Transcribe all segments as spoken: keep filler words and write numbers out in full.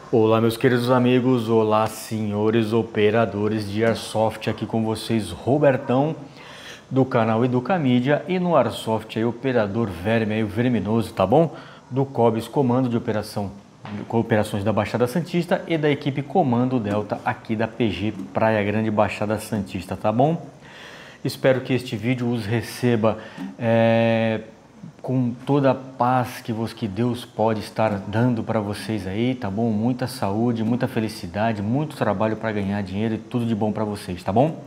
Olá meus queridos amigos, olá senhores operadores de Airsoft, aqui com vocês Robertão do canal Educamídia e no Airsoft aí operador Verme, aí, o Verminoso, tá bom? Do COBS, Comando de Operação, Operações da Baixada Santista e da equipe Comando Delta aqui da P G Praia Grande Baixada Santista, tá bom? Espero que este vídeo os receba é... com toda a paz que, vos, que Deus pode estar dando para vocês aí, tá bom? Muita saúde, muita felicidade, muito trabalho para ganhar dinheiro e tudo de bom para vocês, tá bom?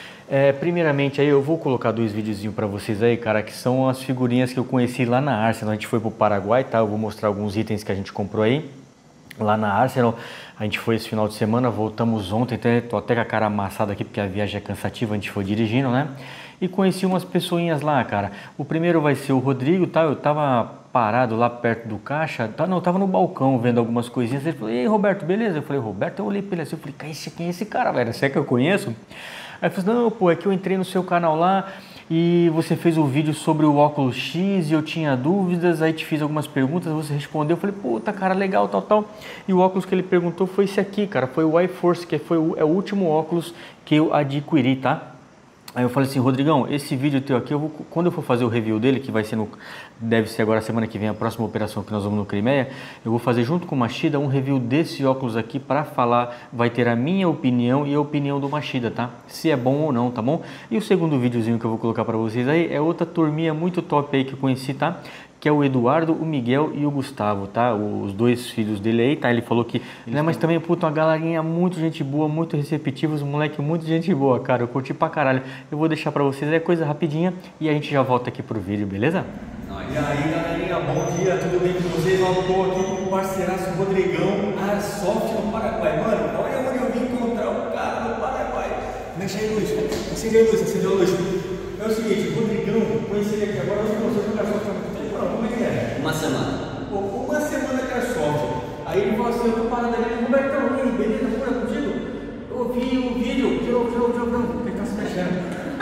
É, primeiramente aí eu vou colocar dois videozinhos para vocês aí, cara, que são as figurinhas que eu conheci lá na Arsenal. A gente foi pro Paraguai, tá? Eu vou mostrar alguns itens que a gente comprou aí lá na Arsenal. A gente foi esse final de semana, voltamos ontem, até, tô até com a cara amassada aqui porque a viagem é cansativa, a gente foi dirigindo, né? E conheci umas pessoinhas lá, cara. O primeiro vai ser o Rodrigo, tá? Eu tava parado lá perto do caixa, tá? Não, eu tava no balcão vendo algumas coisinhas. Ele falou: "Ei, Roberto, beleza?" Eu falei: "Roberto", eu olhei pra ele assim, eu falei: "Cara, esse, quem é esse cara, velho? Será que eu conheço?" Aí ele falou: "Não, pô, é que eu entrei no seu canal lá e você fez um vídeo sobre o óculos X e eu tinha dúvidas, aí te fiz algumas perguntas, você respondeu." Eu falei: "Puta, cara, legal, tal, tal." E o óculos que ele perguntou foi esse aqui, cara, foi o iForce, que foi o, é o último óculos que eu adquiri, tá? Aí eu falei assim: "Rodrigão, esse vídeo teu aqui, eu vou, quando eu for fazer o review dele, que vai ser no, deve ser agora semana que vem, a próxima operação que nós vamos no Crimeia, eu vou fazer junto com o Machida um review desse óculos aqui para falar, vai ter a minha opinião e a opinião do Machida, tá? Se é bom ou não, tá bom? E o segundo videozinho que eu vou colocar para vocês aí é outra turminha muito top aí que eu conheci, tá? Que é o Eduardo, o Miguel e o Gustavo, tá? Os dois filhos dele aí, tá? Ele falou que... Ele é, mas também, puta, uma galerinha muito gente boa, muito receptivos, um moleque muito gente boa, cara. Eu curti pra caralho. Eu vou deixar pra vocês, é coisa rapidinha e a gente já volta aqui pro vídeo, beleza? E aí, galerinha, bom dia, tudo bem com vocês? Eu tô aqui com o parceiraço Rodrigão, Airsoft no Paraguai. Mano, olha onde eu vim encontrar um cara no Paraguai. Mexe aí, Luiz. Acende aí, Luiz, acende aí, Luiz. É o seguinte, o Rodrigão, conheci ele aqui agora, eu não sei se o Airsoft tá. Como é que é? Uma semana. Pô, uma semana que é sorte. Aí ele falou assim: "Eu tô parado ali, Robertão, aí, beleza, pura contigo? Eu vi o vídeo, tirou, tirou, tirou, tirou, porque tá se mexendo."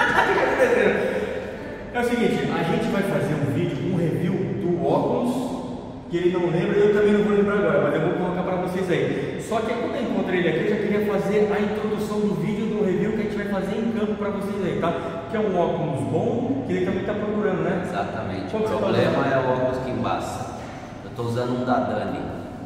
É o seguinte, a gente vai fazer um vídeo, um review do óculos, que ele não lembra, eu também não vou lembrar agora, mas eu vou colocar pra vocês aí. Só que quando eu encontrei ele aqui, eu já queria fazer a introdução do vídeo do review que a gente vai fazer em campo pra vocês aí, tá? Que é um óculos bom, que ele também tá procurando, né? Exatamente. Qual O que você problema tá é o óculos que embaça. Eu estou usando um da Dani.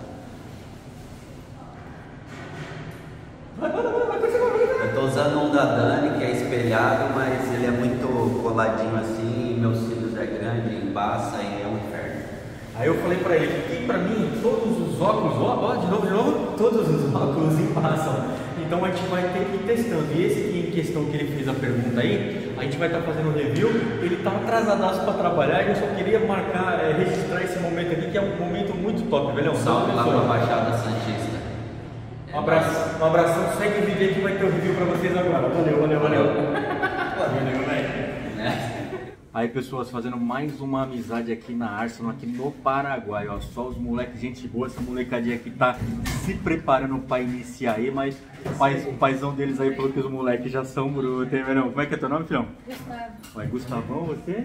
Eu estou usando um da Dani que é espelhado, mas ele é muito coladinho assim, meus cílios é grande, embaça e é um inferno. Aí eu falei pra ele que pra mim todos os óculos, ó, ó, de novo, de novo, todos os óculos embaçam. Então a gente vai ter que ir testando. E esse aqui em questão que ele fez a pergunta aí, a gente vai estar fazendo um review. Ele tá atrasadaço para trabalhar e eu só queria marcar, é, registrar esse momento aqui, que é um momento muito top, velho. Salve lá pra Baixada Santista. Um abraço, um abração, segue o vídeo aí que vai ter o review pra vocês agora. Valeu, valeu, valeu. Valeu, velho. Né? Aí pessoas, fazendo mais uma amizade aqui na Arsenal, aqui no Paraguai, ó, só os moleques, gente boa, essa molecadinha aqui tá se preparando para iniciar aí, mas o, pai, o paizão deles aí falou que os moleques já são brutos, hein, velho? Como é que é teu nome, filhão? Gustavo. Ué, Gustavão, você?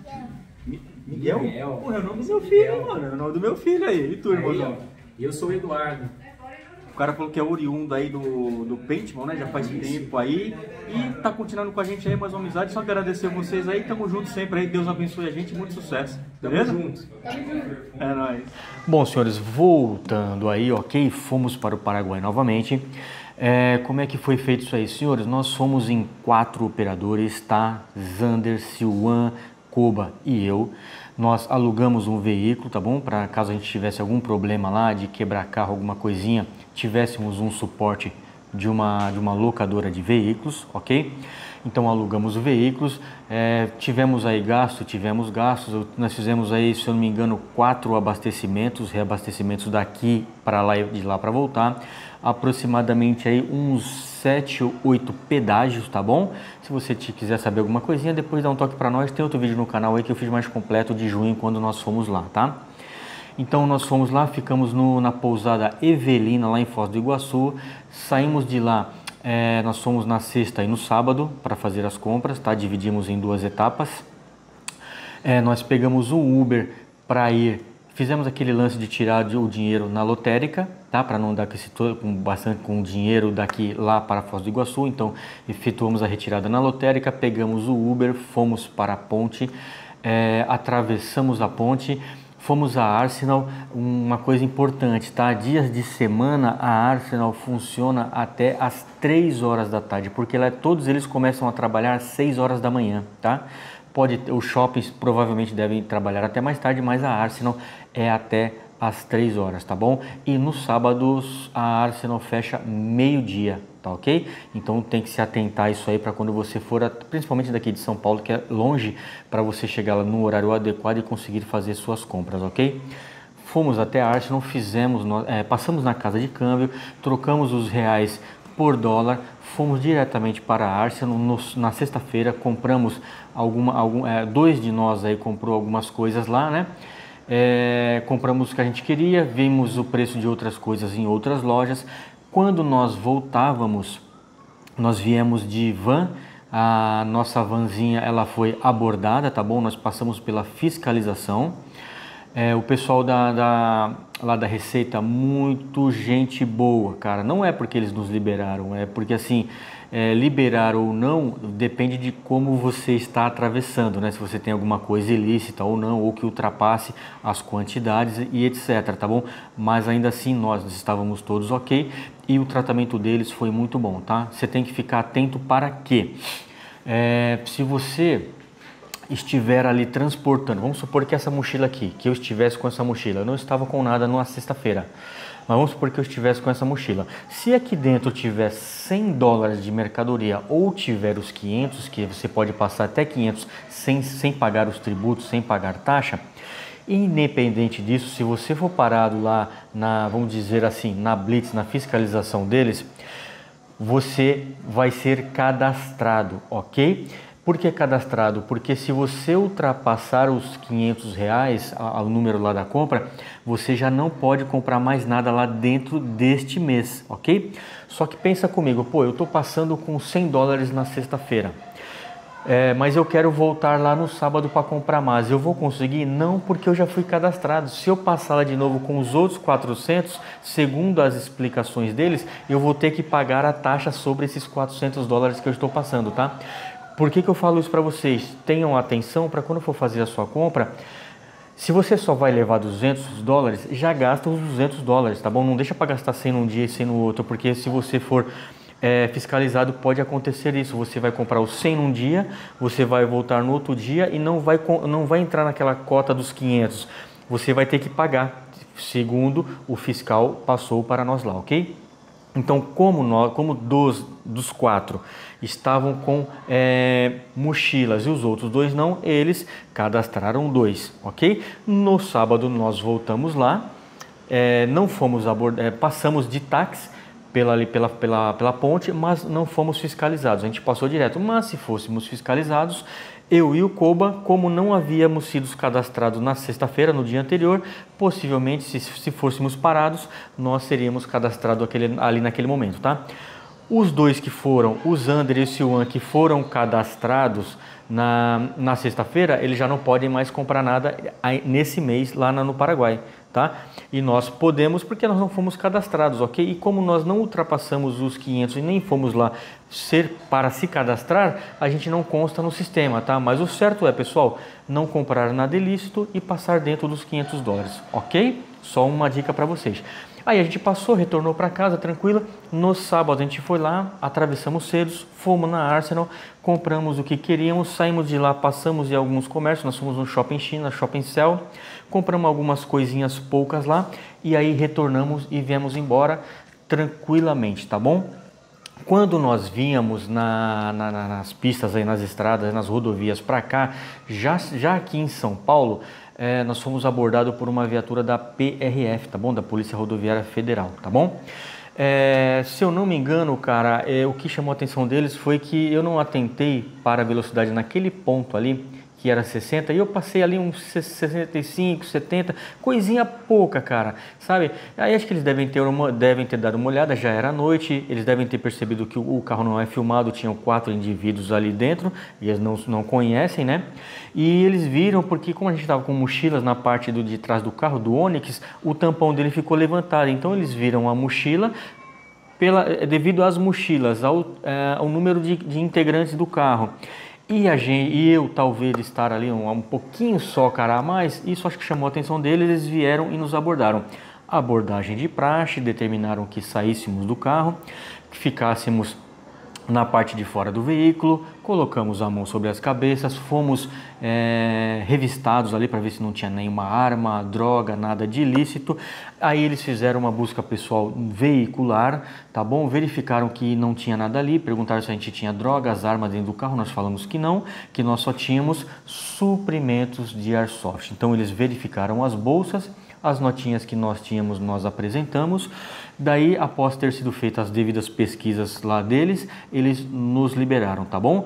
Mi- Miguel. Miguel? Porra, é o nome do meu filho, mano, é o nome do meu filho aí, e tu, irmãozão? E eu sou o Eduardo. O cara falou que é oriundo aí do, do Paintball, né? Já faz tempo aí. E tá continuando com a gente aí, mais uma amizade. Só agradecer vocês aí. Tamo junto sempre aí. Deus abençoe a gente. Muito sucesso. Beleza? Tamo junto. É nóis. Bom, senhores, voltando aí, ok? Fomos para o Paraguai novamente. É, como é que foi feito isso aí, senhores? Nós fomos em quatro operadores, tá? Zander, Silwan, Koba e eu. Nós alugamos um veículo, tá bom? Para caso a gente tivesse algum problema lá de quebrar carro, alguma coisinha, tivéssemos um suporte de uma, de uma locadora de veículos, ok? Então alugamos os veículos, é, tivemos aí gasto, tivemos gastos, nós fizemos aí, se eu não me engano, quatro abastecimentos, reabastecimentos daqui para lá e de lá para voltar, aproximadamente aí uns sete ou oito pedágios, tá bom? Se você te quiser saber alguma coisinha, depois dá um toque para nós, tem outro vídeo no canal aí que eu fiz mais completo de junho quando nós fomos lá, tá? Então nós fomos lá, ficamos no, na pousada Evelina, lá em Foz do Iguaçu, saímos de lá, é, nós fomos na sexta e no sábado para fazer as compras, tá? Dividimos em duas etapas. É, nós pegamos um Uber para ir fizemos aquele lance de tirar o dinheiro na lotérica, tá? Para não dar com, esse, com bastante com dinheiro daqui lá para Foz do Iguaçu. Então efetuamos a retirada na lotérica, pegamos o Uber, fomos para a ponte, é, atravessamos a ponte, fomos a Arsenal. Uma coisa importante, tá? Dias de semana a Arsenal funciona até às três horas da tarde, porque lá todos eles começam a trabalhar às seis horas da manhã, tá? Pode, os shoppings provavelmente devem trabalhar até mais tarde, mas a Arsenal é até às três horas, tá bom? E nos sábados a Arsenal fecha meio-dia, tá ok? Então tem que se atentar a isso aí para quando você for, principalmente daqui de São Paulo, que é longe, para você chegar lá no horário adequado e conseguir fazer suas compras, ok? Fomos até a Arsenal, fizemos, é, passamos na casa de câmbio, trocamos os reais por dólar, fomos diretamente para a Arsenal. No, na sexta-feira compramos alguma, algum, é, dois de nós aí comprou algumas coisas lá, né? É, compramos o que a gente queria, vimos o preço de outras coisas em outras lojas. Quando nós voltávamos, nós viemos de van, a nossa vanzinha ela foi abordada, tá bom? Nós passamos pela fiscalização. É, o pessoal da, da, lá da Receita, muito gente boa, cara. Não é porque eles nos liberaram, é porque assim, é, liberar ou não depende de como você está atravessando, né? Se você tem alguma coisa ilícita ou não, ou que ultrapasse as quantidades e etc, tá bom? Mas ainda assim nós estávamos todos ok e o tratamento deles foi muito bom, tá? Você tem que ficar atento para quê? É, se você estiver ali transportando, vamos supor que essa mochila aqui, que eu estivesse com essa mochila, eu não estava com nada na sexta-feira, mas vamos supor que eu estivesse com essa mochila. Se aqui dentro tiver cem dólares de mercadoria ou tiver os quinhentos, que você pode passar até quinhentos sem, sem pagar os tributos, sem pagar taxa, independente disso, se você for parado lá na, vamos dizer assim, na blitz, na fiscalização deles, você vai ser cadastrado, ok? Por que cadastrado? Porque se você ultrapassar os quinhentos reais, o número lá da compra, você já não pode comprar mais nada lá dentro deste mês, ok? Só que pensa comigo, pô, eu estou passando com cem dólares na sexta-feira, é, mas eu quero voltar lá no sábado para comprar mais. Eu vou conseguir? Não, porque eu já fui cadastrado. Se eu passar lá de novo com os outros quatrocentos, segundo as explicações deles, eu vou ter que pagar a taxa sobre esses quatrocentos dólares que eu estou passando, tá? Por que que eu falo isso para vocês? Tenham atenção para quando for fazer a sua compra, se você só vai levar duzentos dólares, já gasta os duzentos dólares, tá bom? Não deixa para gastar cem num dia e cem no outro, porque se você for é, fiscalizado, pode acontecer isso. Você vai comprar os cem num dia, você vai voltar no outro dia e não vai, não vai entrar naquela cota dos quinhentos. Você vai ter que pagar, segundo o fiscal passou para nós lá, ok? Então, como, nós, como dos, dos quatro estavam com é, mochilas e os outros dois não, eles cadastraram dois, ok? No sábado nós voltamos lá, é, não fomos abord... é, passamos de táxi pela, pela, pela, pela ponte, mas não fomos fiscalizados, a gente passou direto. Mas se fôssemos fiscalizados, eu e o Koba, como não havíamos sido cadastrados na sexta-feira, no dia anterior, possivelmente, se, se fôssemos parados, nós seríamos cadastrados aquele, ali naquele momento, tá? Os dois que foram, o Zander e o Siwan, que foram cadastrados na, na sexta-feira, eles já não podem mais comprar nada nesse mês lá no Paraguai, tá? E nós podemos porque nós não fomos cadastrados, ok? E como nós não ultrapassamos os quinhentos e nem fomos lá ser para se cadastrar, a gente não consta no sistema, tá? Mas o certo é, pessoal, não comprar nada ilícito e passar dentro dos quinhentos dólares, ok? Só uma dica para vocês. Aí a gente passou, retornou para casa tranquila. No sábado a gente foi lá, atravessamos cedos, fomos na Arsenal, compramos o que queríamos, saímos de lá, passamos em alguns comércios, nós fomos no Shopping China, Shopping Cell, compramos algumas coisinhas poucas lá e aí retornamos e viemos embora tranquilamente, tá bom? Quando nós vínhamos na, na, nas pistas, aí, nas estradas, nas rodovias para cá, já, já aqui em São Paulo, é, nós fomos abordados por uma viatura da P R F, tá bom? Da Polícia Rodoviária Federal, tá bom? É, se eu não me engano, cara, é, o que chamou a atenção deles foi que eu não atentei para a velocidade naquele ponto ali, que era sessenta, e eu passei ali uns sessenta e cinco, setenta, coisinha pouca, cara, sabe? Aí acho que eles devem ter, uma, devem ter dado uma olhada, já era noite, eles devem ter percebido que o, o carro não é filmado, tinham quatro indivíduos ali dentro, e eles não, não conhecem, né? E eles viram, porque como a gente estava com mochilas na parte do, de trás do carro, do Onix, o tampão dele ficou levantado, então eles viram a mochila, pela, devido às mochilas, ao, é, ao número de, de integrantes do carro. E, a gente, e eu talvez estar ali um, um pouquinho só, cara, a mais, isso acho que chamou a atenção deles, eles vieram e nos abordaram. Abordagem de praxe, determinaram que saíssemos do carro, que ficássemos na parte de fora do veículo, colocamos a mão sobre as cabeças, fomos é, revistados ali para ver se não tinha nenhuma arma, droga, nada de ilícito. Aí eles fizeram uma busca pessoal veicular, tá bom? Verificaram que não tinha nada ali, perguntaram se a gente tinha drogas, armas dentro do carro, nós falamos que não, que nós só tínhamos suprimentos de airsoft. Então eles verificaram as bolsas, as notinhas que nós tínhamos, nós apresentamos. Daí, após ter sido feitas as devidas pesquisas lá deles, eles nos liberaram, tá bom?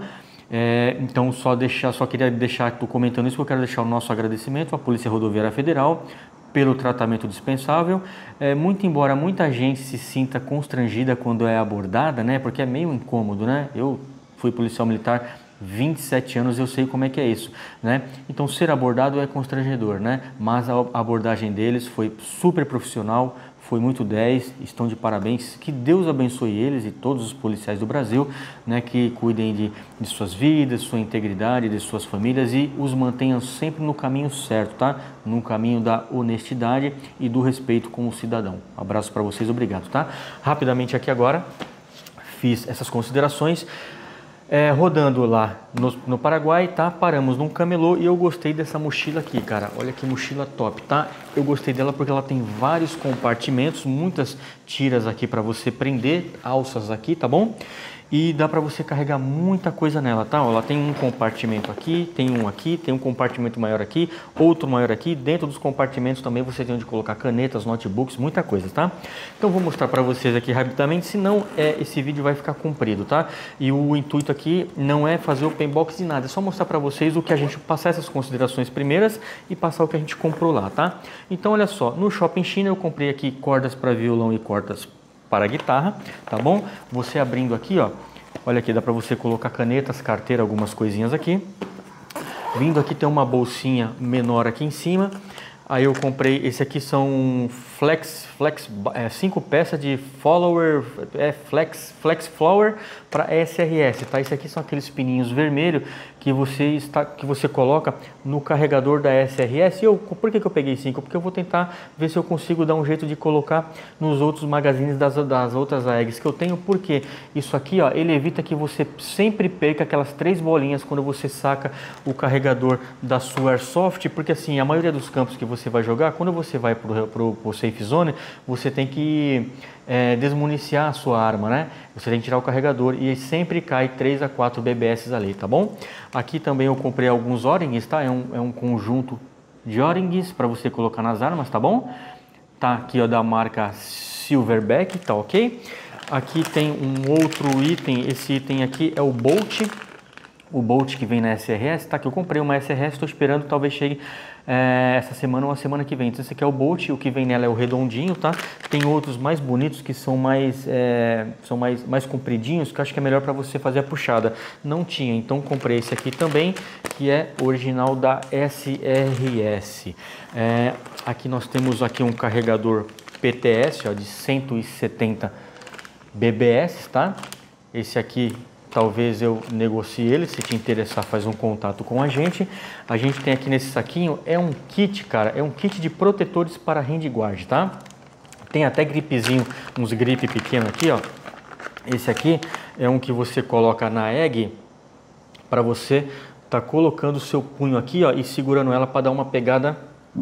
É, então, só, deixar, só queria deixar, tô comentando isso, porque eu quero deixar o nosso agradecimento à Polícia Rodoviária Federal pelo tratamento dispensável. É, muito embora muita gente se sinta constrangida quando é abordada, né? Porque é meio incômodo, né? Eu fui policial militar vinte e sete anos, eu sei como é que é isso, né? Então, ser abordado é constrangedor, né? Mas a abordagem deles foi super profissional, foi muito dez, estão de parabéns. Que Deus abençoe eles e todos os policiais do Brasil, né? Que cuidem de, de suas vidas, sua integridade, de suas famílias e os mantenham sempre no caminho certo, tá? No caminho da honestidade e do respeito com o cidadão. Abraço para vocês, obrigado, tá? Rapidamente aqui agora, fiz essas considerações. É, rodando lá no, no Paraguai, tá? Paramos num camelô e eu gostei dessa mochila aqui, cara. Olha que mochila top, tá? Eu gostei dela porque ela tem vários compartimentos, muitas tiras aqui para você prender, alças aqui, tá bom? E dá para você carregar muita coisa nela, tá? Ela tem um compartimento aqui, tem um aqui, tem um compartimento maior aqui, outro maior aqui. Dentro dos compartimentos também você tem onde colocar canetas, notebooks, muita coisa, tá? Então vou mostrar para vocês aqui rapidamente, senão é, esse vídeo vai ficar comprido, tá? E o intuito aqui não é fazer open box de nada, é só mostrar para vocês o que a gente passar essas considerações primeiras e passar o que a gente comprou lá, tá? Então olha só, no Shopping China eu comprei aqui cordas para violão e cordas para guitarra, tá bom? Você abrindo aqui, ó, olha aqui, dá para você colocar canetas, carteira, algumas coisinhas aqui. Vindo aqui tem uma bolsinha menor aqui em cima. Aí eu comprei, esse aqui são flex, flex, é, cinco peças de follower, é, flex, flex flower para S R S, tá? Esse aqui são aqueles pininhos vermelhos que você está, que você coloca no carregador da S R S. E eu, por que que eu peguei cinco? Porque eu vou tentar ver se eu consigo dar um jeito de colocar nos outros magazines das, das outras A E Gs que eu tenho, porque isso aqui, ó, ele evita que você sempre perca aquelas três bolinhas quando você saca o carregador da sua Airsoft, porque assim, a maioria dos campos que você vai jogar, quando você vai para o Safe Zone, você tem que é, desmuniciar a sua arma, né? Você tem que tirar o carregador e sempre cai três a quatro B B S ali, tá bom? Aqui também eu comprei alguns O-rings, tá? É um, é um conjunto de O-rings para você colocar nas armas, tá bom? Tá aqui, ó, da marca Silverback, tá ok? Aqui tem um outro item, esse item aqui é o Bolt, o Bolt que vem na S R S, tá? Que eu comprei uma S R S, estou esperando, talvez chegue é, essa semana ou a semana que vem. Então esse aqui é o Bolt, o que vem nela é o redondinho, tá? Tem outros mais bonitos que são mais, é, são mais, mais compridinhos, que eu acho que é melhor para você fazer a puxada. Não tinha, então comprei esse aqui também, que é original da S R S. É, aqui nós temos aqui um carregador P T S, ó, de cento e setenta B B S, tá? Esse aqui talvez eu negocie ele, se te interessar faz um contato com a gente. A gente tem aqui nesse saquinho, é um kit, cara, é um kit de protetores para handguard, tá? Tem até gripezinho, uns gripe pequeno aqui, ó. Esse aqui é um que você coloca na E G para você tá colocando o seu punho aqui, ó, e segurando ela para dar uma pegada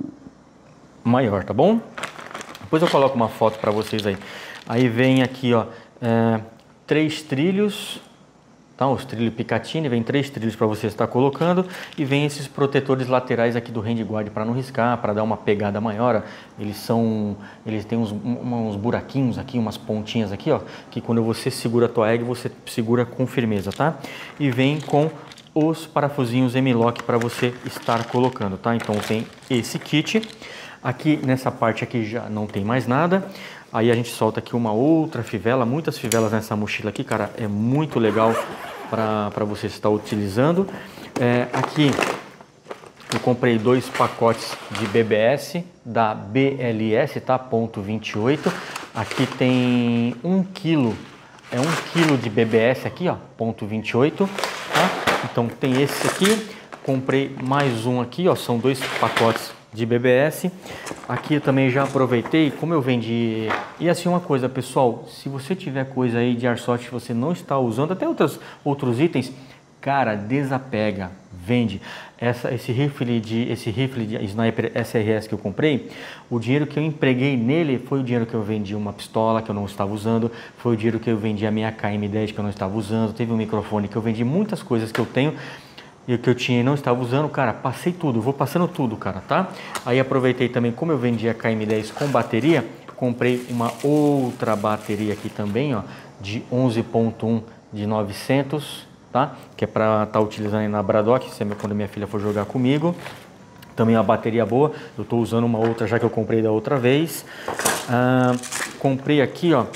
maior, tá bom? Depois eu coloco uma foto para vocês aí. Aí vem aqui, ó, é, três trilhos. Tá, os trilhos Picatinny, vem três trilhos para você estar colocando e vem esses protetores laterais aqui do handguard para não riscar, para dar uma pegada maior. Ó. Eles são, eles têm uns, um, uns buraquinhos aqui, umas pontinhas aqui, ó, que quando você segura a tua E G, você segura com firmeza, tá? E vem com os parafusinhos M-Lock para você estar colocando, tá? Então tem esse kit. Aqui nessa parte aqui já não tem mais nada. Aí a gente solta aqui uma outra fivela, muitas fivelas nessa mochila aqui, cara, é muito legal para você estar utilizando. É, aqui eu comprei dois pacotes de B B S da B L S, tá? Ponto vinte e oito. Aqui tem um quilo, é um quilo de B B S aqui, ó, ponto vinte e oito, tá? Então tem esse aqui, comprei mais um aqui, ó, são dois pacotes de B B S. Aqui eu também já aproveitei, como eu vendi. E assim, uma coisa, pessoal, se você tiver coisa aí de airsoft que você não está usando, até outros, outros itens, cara, desapega, vende. Essa, esse rifle de esse rifle de sniper S R S que eu comprei, o dinheiro que eu empreguei nele foi o dinheiro que eu vendi uma pistola que eu não estava usando, foi o dinheiro que eu vendi a minha K M dez que eu não estava usando, teve um microfone que eu vendi, muitas coisas que eu tenho e o que eu tinha e não estava usando, cara, passei tudo, vou passando tudo, cara, tá? Aí aproveitei também, como eu vendi a K M dez com bateria, comprei uma outra bateria aqui também, ó, de onze ponto um de novecentos, tá? Que é para estar tá utilizando aí na Braddock, quando minha filha for jogar comigo. Também uma bateria boa, eu estou usando uma outra já que eu comprei da outra vez. Ah, comprei aqui, ó,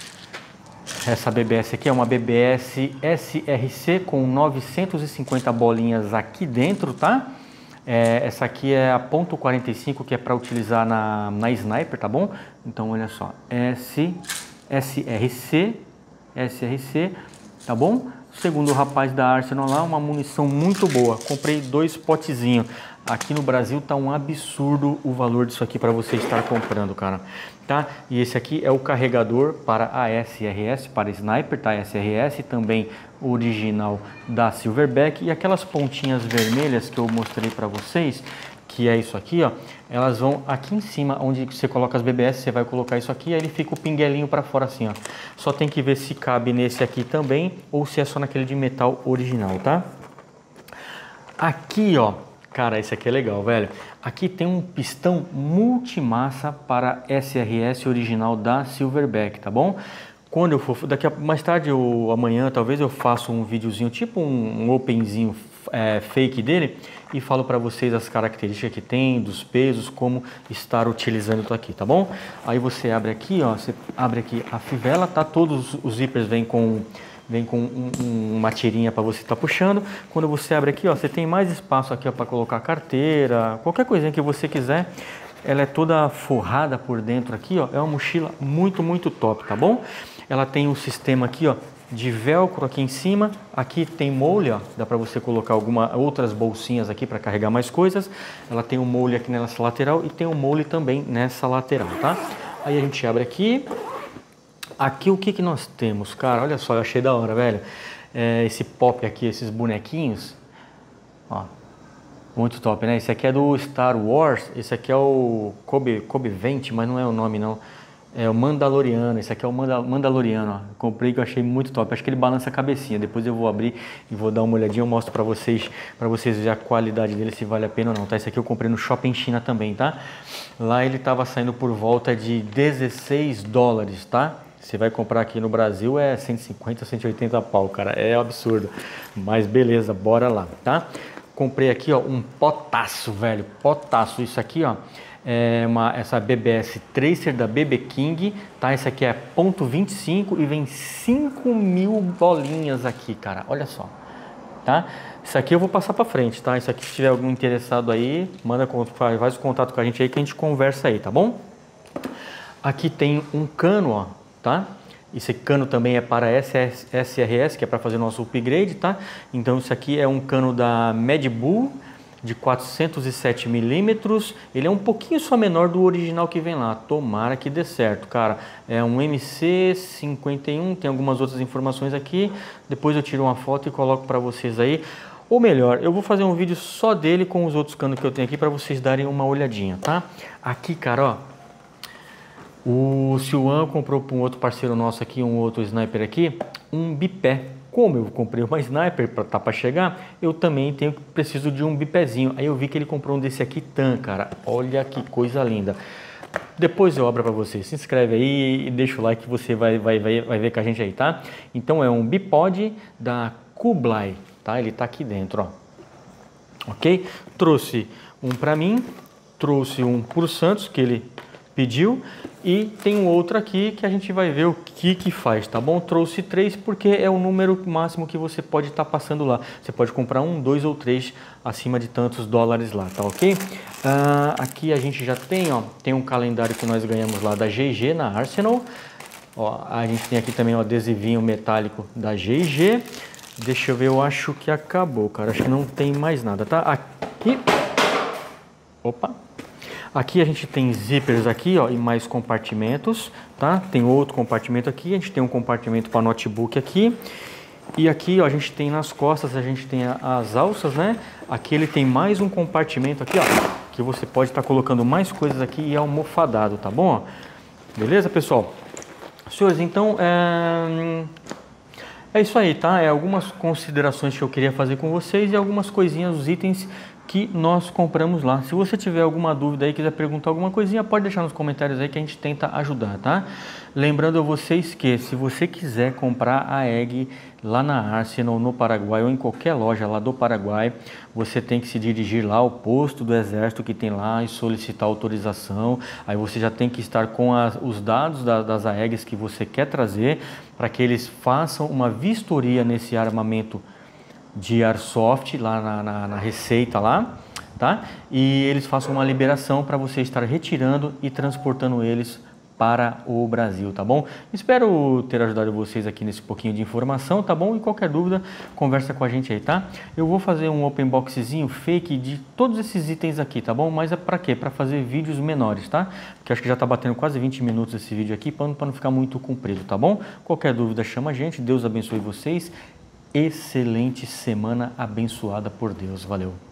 essa B B S aqui é uma B B S S R C com novecentas e cinquenta bolinhas aqui dentro, tá? É, essa aqui é a ponto quarenta e cinco, que é para utilizar na, na sniper, tá bom? Então olha só, S, SRC, SRC, tá bom? Segundo o rapaz da Arsenal lá, uma munição muito boa. Comprei dois potezinhos. Aqui no Brasil tá um absurdo o valor disso aqui para você estar comprando, cara. Tá? E esse aqui é o carregador para a S R S, para Sniper, tá? S R S, também original da Silverback. E aquelas pontinhas vermelhas que eu mostrei para vocês, que é isso aqui, ó, elas vão aqui em cima, onde você coloca as B B S, você vai colocar isso aqui, aí ele fica o pinguelinho para fora assim, ó. Só tem que ver se cabe nesse aqui também, ou se é só naquele de metal original, tá? Aqui, ó, cara, esse aqui é legal, velho. Aqui tem um pistão multimassa para S R S original da Silverback, tá bom? Quando eu for, daqui a mais tarde ou amanhã, talvez eu faça um videozinho, tipo um, um openzinho é, fake dele, e falo para vocês as características que tem, dos pesos, como estar utilizando isso aqui, tá bom? Aí você abre aqui, ó, você abre aqui a fivela, tá? Todos os zippers vêm com vem com um, um, uma tirinha para você estar tá puxando. Quando você abre aqui, ó, você tem mais espaço aqui para colocar carteira, qualquer coisinha que você quiser. Ela é toda forrada por dentro aqui, ó. É uma mochila muito, muito top, tá bom? Ela tem um sistema aqui, ó, de velcro aqui em cima. Aqui tem molde, ó, dá para você colocar algumas outras bolsinhas aqui para carregar mais coisas. Ela tem um molde aqui nessa lateral e tem um molde também nessa lateral, tá? Aí a gente abre aqui. Aqui o que que nós temos, cara? Olha só, eu achei da hora, velho. É, esse pop aqui, esses bonequinhos, ó, muito top, né? Esse aqui é do Star Wars, esse aqui é o Kobe, Kobe Vent, mas não é o nome não. É o Mandaloriano, esse aqui é o Mandal Mandaloriano, ó. Comprei que eu achei muito top. Acho que ele balança a cabecinha. Depois eu vou abrir e vou dar uma olhadinha. Eu mostro pra vocês, pra vocês verem a qualidade dele, se vale a pena ou não, tá? Esse aqui eu comprei no Shopping China também, tá? Lá ele tava saindo por volta de dezesseis dólares, tá? Você vai comprar aqui no Brasil é cento e cinquenta, cento e oitenta pau, cara. É absurdo. Mas beleza, bora lá, tá? Comprei aqui, ó, um potaço, velho. Potaço. Isso aqui, ó, é uma, essa B B S Tracer da B B King, tá? Esse aqui é ponto vinte e cinco e vem cinco mil bolinhas aqui, cara. Olha só, tá? Isso aqui eu vou passar pra frente, tá? Isso aqui, se tiver algum interessado aí, manda, faz o contato com a gente aí que a gente conversa aí, tá bom? Aqui tem um cano, ó, tá? Esse cano também é para S R S, que é para fazer nosso upgrade, tá? Então isso aqui é um cano da Mad Bull de quatrocentos e sete milímetros. Ele é um pouquinho só menor do original que vem lá. Tomara que dê certo, cara. É um M C cinquenta e um, tem algumas outras informações aqui. Depois eu tiro uma foto e coloco para vocês aí. Ou melhor, eu vou fazer um vídeo só dele com os outros canos que eu tenho aqui para vocês darem uma olhadinha, tá? Aqui, cara, ó, o Silvan comprou para um outro parceiro nosso aqui, um outro sniper aqui, um bipé. Como eu comprei uma sniper para tá para chegar, eu também tenho preciso de um bipézinho. Aí eu vi que ele comprou um desse aqui, Tan, cara. Olha que coisa linda. Depois eu abro para você. Se inscreve aí e deixa o like que você vai, vai, vai, vai ver com a gente aí, tá? Então é um bipod da Kublai, tá? tá? Ele tá aqui dentro, ó. Ok? Trouxe um para mim, trouxe um por Santos, que ele pediu, e tem um outro aqui que a gente vai ver o que que faz, tá bom? Trouxe três porque é o número máximo que você pode estar tá passando lá. Você pode comprar um, dois ou três acima de tantos dólares lá, tá ok? Ah, aqui a gente já tem, ó, tem um calendário que nós ganhamos lá da G G na Arsenal. Ó, a gente tem aqui também o adesivinho metálico da G G. Deixa eu ver, eu acho que acabou, cara. Acho que não tem mais nada, tá? Aqui... Opa! Aqui a gente tem zippers aqui, ó, e mais compartimentos, tá? Tem outro compartimento aqui, a gente tem um compartimento para notebook aqui. E aqui, ó, a gente tem nas costas, a gente tem as alças, né? Aqui ele tem mais um compartimento aqui, ó, que você pode estar tá colocando mais coisas aqui e é almofadado, tá bom? Beleza, pessoal? Senhores, então, é... é isso aí, tá? É algumas considerações que eu queria fazer com vocês e algumas coisinhas, os itens que nós compramos lá. Se você tiver alguma dúvida aí, quiser perguntar alguma coisinha, pode deixar nos comentários aí que a gente tenta ajudar, tá? Lembrando a vocês que se você quiser comprar a egg lá na Arsenal, no Paraguai ou em qualquer loja lá do Paraguai, você tem que se dirigir lá ao posto do exército que tem lá e solicitar autorização. Aí você já tem que estar com as, os dados da, das eggs que você quer trazer para que eles façam uma vistoria nesse armamento de Airsoft lá na, na, na Receita lá, tá? E eles façam uma liberação para você estar retirando e transportando eles para o Brasil, tá bom? Espero ter ajudado vocês aqui nesse pouquinho de informação, tá bom? E qualquer dúvida, conversa com a gente aí, tá? Eu vou fazer um open boxzinho fake de todos esses itens aqui, tá bom? Mas é para quê? Para fazer vídeos menores, tá? Porque acho que já tá batendo quase vinte minutos esse vídeo aqui, para não ficar muito comprido, tá bom? Qualquer dúvida, chama a gente. Deus abençoe vocês. Excelente semana abençoada por Deus. Valeu!